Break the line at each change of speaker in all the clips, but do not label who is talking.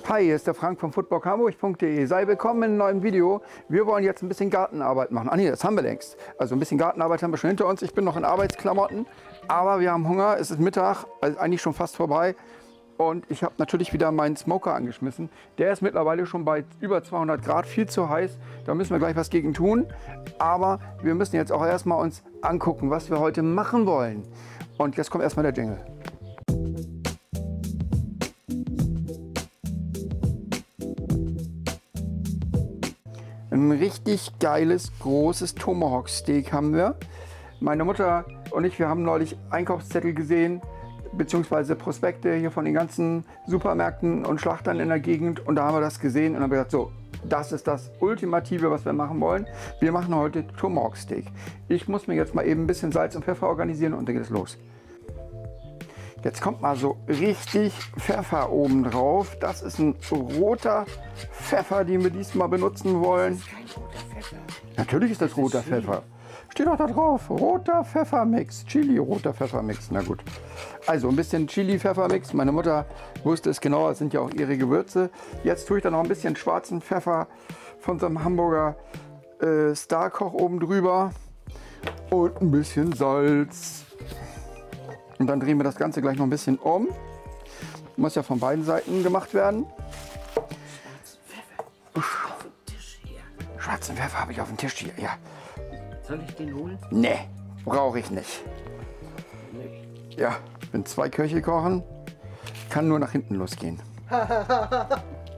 Hi, hier ist der Frank von foodbloghamburg.de. Sei willkommen in einem neuen Video. Wir wollen jetzt ein bisschen Gartenarbeit machen. Ah nee, das haben wir längst. Also ein bisschen Gartenarbeit haben wir schon hinter uns. Ich bin noch in Arbeitsklamotten, aber wir haben Hunger. Es ist Mittag, also eigentlich schon fast vorbei. Und ich habe natürlich wieder meinen Smoker angeschmissen. Der ist mittlerweile schon bei über 200 Grad, viel zu heiß. Da müssen wir gleich was gegen tun. Aber wir müssen jetzt auch erstmal uns angucken, was wir heute machen wollen. Und jetzt kommt erstmal der Jingle. Ein richtig geiles, großes Tomahawk Steak haben wir. Meine Mutter und ich, wir haben neulich Einkaufszettel gesehen, beziehungsweise Prospekte hier von den ganzen Supermärkten und Schlachtern in der Gegend. Und da haben wir das gesehen und haben gesagt, so, das ist das Ultimative, was wir machen wollen. Wir machen heute Tomahawk Steak. Ich muss mir jetzt mal eben ein bisschen Salz und Pfeffer organisieren und dann geht es los. Jetzt kommt mal so richtig Pfeffer oben drauf. Das ist ein roter Pfeffer, den wir diesmal benutzen wollen.
Das ist kein roter Pfeffer.
Natürlich ist das roter Pfeffer. Steht doch da drauf. Roter Pfeffermix. Chili, roter Pfeffermix. Na gut. Also ein bisschen Chili-Pfeffermix. Meine Mutter wusste es genau. Das sind ja auch ihre Gewürze. Jetzt tue ich da noch ein bisschen schwarzen Pfeffer von so einem Hamburger Starkoch oben drüber. Und ein bisschen Salz. Und dann drehen wir das Ganze gleich noch ein bisschen um. Muss ja von beiden Seiten gemacht werden. Schwarzen Pfeffer habe ich auf dem Tisch hier, ja.
Soll ich den holen?
Nee, brauche ich nicht.
Nicht.
Ja, wenn zwei Köche kochen, kann nur nach hinten losgehen. Hat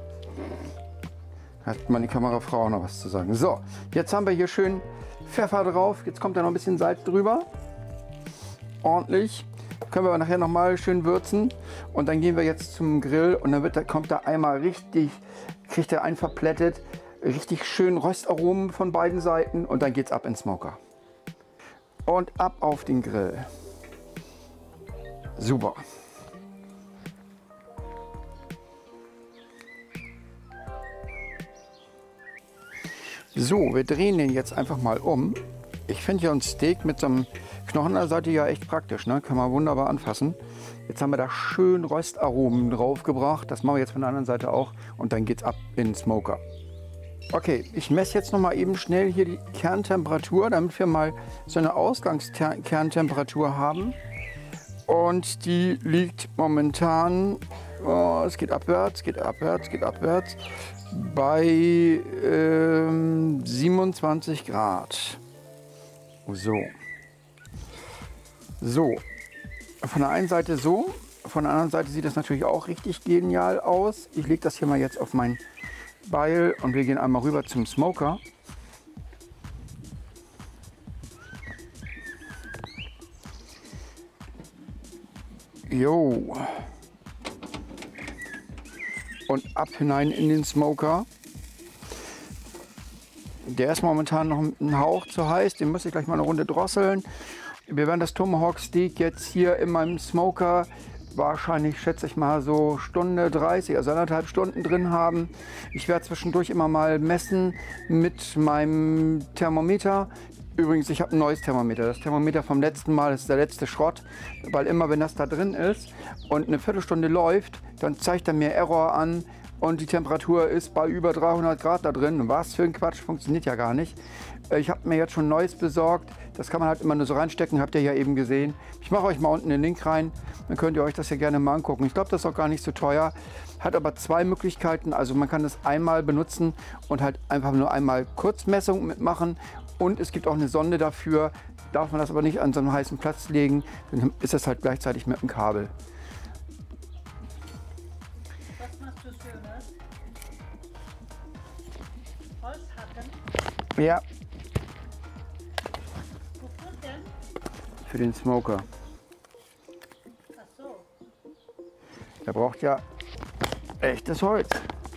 meine Kamerafrau auch noch was zu sagen. So, jetzt haben wir hier schön Pfeffer drauf. Jetzt kommt da noch ein bisschen Salz drüber. Ordentlich. Können wir nachher noch mal schön würzen. Und dann gehen wir jetzt zum Grill und dann kommt da einmal richtig, kriegt er einen verplättet. Richtig schön Röstaromen von beiden Seiten und dann geht's ab in den Smoker. Und ab auf den Grill. Super. So, wir drehen den jetzt einfach mal um. Ich finde ja ein Steak mit so einem Knochen an der Seite ja echt praktisch, ne? Kann man wunderbar anfassen. Jetzt haben wir da schön Röstaromen drauf gebracht. Das machen wir jetzt von der anderen Seite auch und dann geht's ab in den Smoker. Okay, ich messe jetzt noch mal eben schnell hier die Kerntemperatur, damit wir mal so eine Ausgangskerntemperatur haben. Und die liegt momentan, oh, es geht abwärts, geht abwärts, geht abwärts, bei 27 Grad. So. So. Von der einen Seite so, von der anderen Seite sieht das natürlich auch richtig genial aus. Ich lege das hier mal jetzt auf mein Beil und wir gehen einmal rüber zum Smoker. Jo. Und ab hinein in den Smoker. Der ist momentan noch ein Hauch zu heiß, den muss ich gleich mal eine Runde drosseln. Wir werden das Tomahawk Steak jetzt hier in meinem Smoker wahrscheinlich, schätze ich mal, so Stunde 30, also 1,5 Stunden drin haben. Ich werde zwischendurch immer mal messen mit meinem Thermometer. Übrigens, ich habe ein neues Thermometer. Das Thermometer vom letzten Mal ist der letzte Schrott, weil immer, wenn das da drin ist und eine Viertelstunde läuft, dann zeigt er mir Error an und die Temperatur ist bei über 300 Grad da drin. Was für ein Quatsch, funktioniert ja gar nicht. Ich habe mir jetzt schon ein neues besorgt. Das kann man halt immer nur so reinstecken, habt ihr ja eben gesehen. Ich mache euch mal unten den Link rein, dann könnt ihr euch das ja gerne mal angucken. Ich glaube, das ist auch gar nicht so teuer. Hat aber zwei Möglichkeiten. Also man kann das einmal benutzen und halt einfach nur einmal Kurzmessung mitmachen. Und es gibt auch eine Sonde dafür. Darf man das aber nicht an so einen heißen Platz legen, dann ist das halt gleichzeitig mit dem Kabel.
Was machst du Schönes? Holzhacken?
Ja,
Wofür denn?
für den Smoker.
Ach so.
Der braucht ja echtes Holz.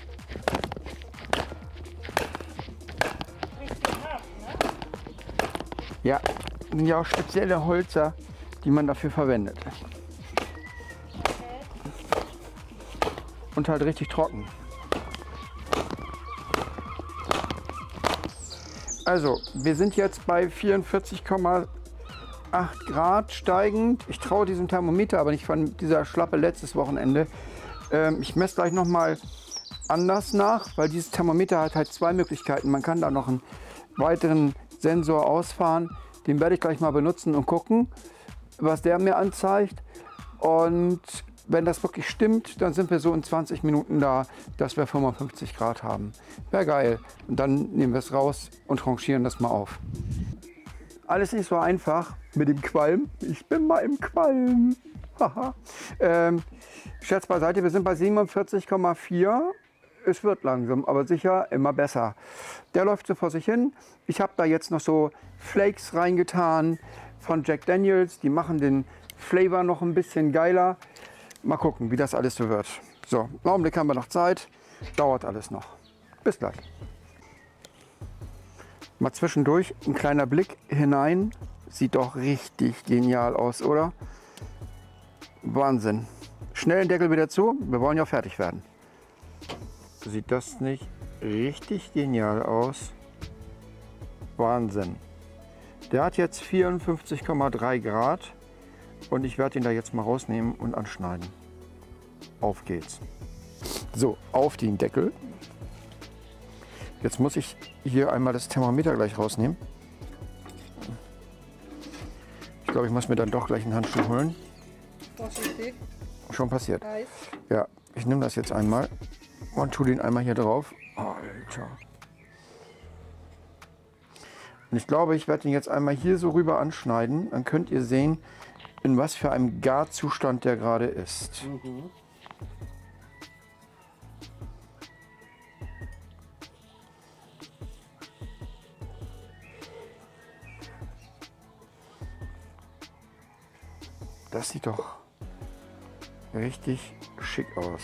Richtig hart, ne?
Ja, sind ja auch spezielle Holzer, die man dafür verwendet.
Okay.
Und halt richtig trocken. Also, wir sind jetzt bei 44,8 Grad steigend. Ich traue diesem Thermometer aber nicht von dieser Schlappe letztes Wochenende. Ich messe gleich noch mal anders nach, weil dieses Thermometer hat halt zwei Möglichkeiten. Man kann da noch einen weiteren Sensor ausfahren. Den werde ich gleich mal benutzen und gucken, was der mir anzeigt. Und wenn das wirklich stimmt, dann sind wir so in 20 Minuten da, dass wir 55 Grad haben. Wäre geil. Und dann nehmen wir es raus und rangieren das mal auf. Alles nicht so einfach mit dem Qualm. Ich bin mal im Qualm. Haha. Scherz beiseite, wir sind bei 47,4. Es wird langsam, aber sicher immer besser. Der läuft so vor sich hin. Ich habe da jetzt noch so Flakes reingetan von Jack Daniels. Die machen den Flavor noch ein bisschen geiler. Mal gucken, wie das alles so wird. So, einen Augenblick haben wir noch Zeit. Dauert alles noch. Bis gleich. Mal zwischendurch ein kleiner Blick hinein. Sieht doch richtig genial aus, oder? Wahnsinn. Schnell den Deckel wieder zu. Wir wollen ja fertig werden. Sieht das nicht richtig genial aus? Wahnsinn. Der hat jetzt 54,3 Grad und ich werde ihn da jetzt mal rausnehmen und anschneiden. Auf geht's. So, auf den Deckel. Jetzt muss ich hier einmal das Thermometer gleich rausnehmen. Ich glaube, ich muss mir dann doch gleich einen Handschuh holen.
Vorsichtig.
Schon passiert.
Heiß.
Ja, ich nehme das jetzt einmal und tue den einmal hier drauf. Alter. Und ich glaube, ich werde den jetzt einmal hier so rüber anschneiden. Dann könnt ihr sehen, in was für einem Garzustand der gerade ist. Das sieht doch richtig schick aus.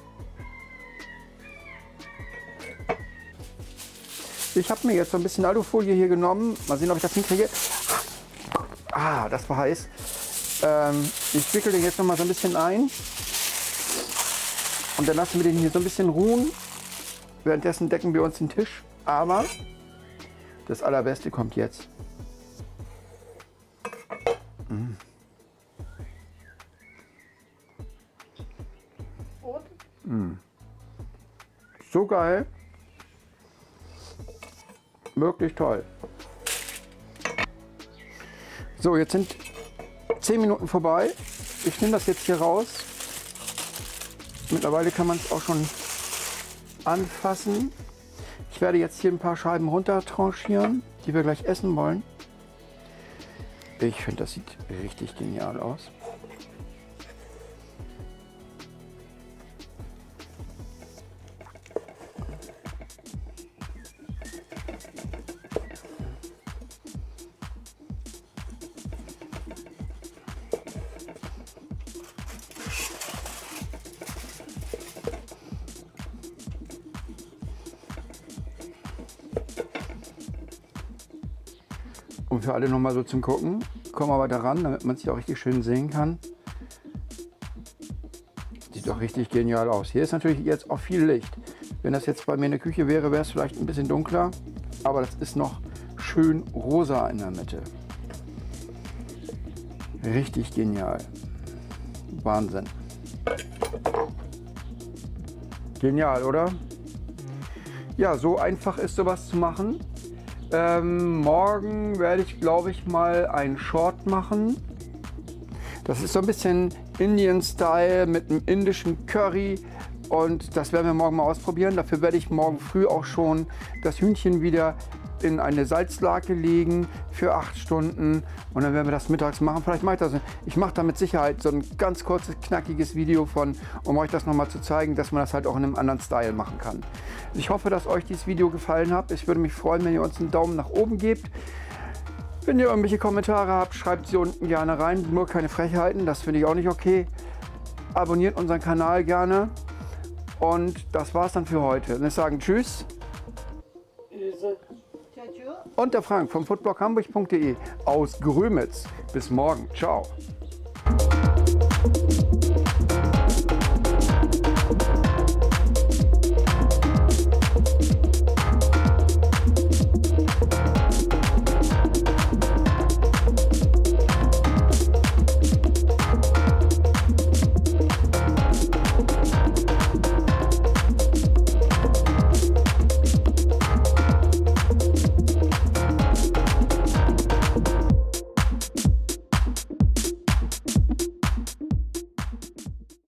Ich habe mir jetzt so ein bisschen Alufolie hier genommen. Mal sehen, ob ich das hinkriege. Ah, das war heiß. Ich wickel den jetzt noch mal so ein bisschen ein. Und dann lassen wir den hier so ein bisschen ruhen. Währenddessen decken wir uns den Tisch. Aber das Allerbeste kommt jetzt. So geil. Wirklich toll. So, jetzt sind 10 Minuten vorbei. Ich nehme das jetzt hier raus. Mittlerweile kann man es auch schon anfassen. Ich werde jetzt hier ein paar Scheiben runter tranchieren, die wir gleich essen wollen. Ich finde, das sieht richtig genial aus. Und für alle noch mal so zum Gucken, kommen wir weiter ran, damit man es auch richtig schön sehen kann. Sieht doch richtig genial aus. Hier ist natürlich jetzt auch viel Licht. Wenn das jetzt bei mir in der Küche wäre, wäre es vielleicht ein bisschen dunkler. Aber das ist noch schön rosa in der Mitte. Richtig genial. Wahnsinn. Genial, oder? Ja, so einfach ist sowas zu machen. Morgen werde ich, glaube ich, mal einen Short machen. Das ist so ein bisschen Indian-Style mit einem indischen Curry. Und das werden wir morgen mal ausprobieren. Dafür werde ich morgen früh auch schon das Hühnchen wieder in eine Salzlake legen für 8 Stunden. Und dann werden wir das mittags machen. Vielleicht mache ich das. Ich mache da mit Sicherheit so ein ganz kurzes, knackiges Video von, um euch das nochmal zu zeigen, dass man das halt auch in einem anderen Style machen kann. Ich hoffe, dass euch dieses Video gefallen hat. Ich würde mich freuen, wenn ihr uns einen Daumen nach oben gebt. Wenn ihr irgendwelche Kommentare habt, schreibt sie unten gerne rein. Nur keine Frechheiten, das finde ich auch nicht okay. Abonniert unseren Kanal gerne. Und das war's dann für heute. Und ich sage Tschüss. Und der Frank vom foodbloghamburg.de aus Grömitz. Bis morgen. Ciao.